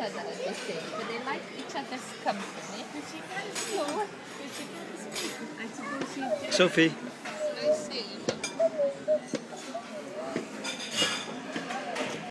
other, they say, but they like each other's company. But she can't speak. But she can't speak. I suppose she. Sophie.